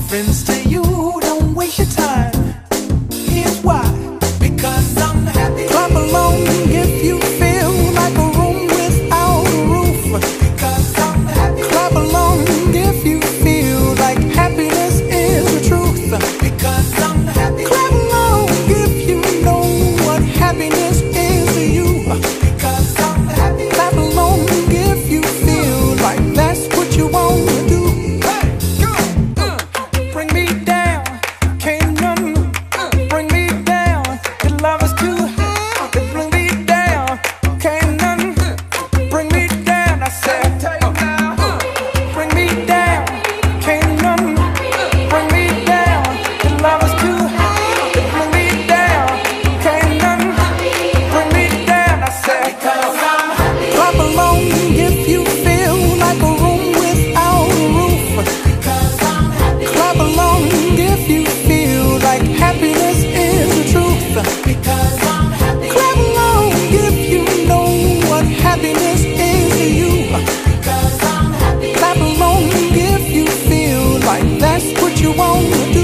friends to you, don't waste your time. Here's why. Because I'm happy. Clap along if you feel like a room without a roof. Because I'm happy. Clap along if you feel like happiness is the truth. Because I'm happy. Clap along if you know what happiness is to you. Because I'm happy. Clap along if you feel like that's what you want to do. Bring me down, can't none bring me down. Your love is too high. Bring me down, can't none bring me down. I said, bring me down, can't none bring me down. Your love is too high. Bring me down, can't none bring me down. I said, clap along if you feel like a room without a roof. Clap along if you feel like happiness is the truth. Because I'm happy. Clap along if you know what happiness is to you. Because I'm happy. Clap along if you feel like that's what you want to do.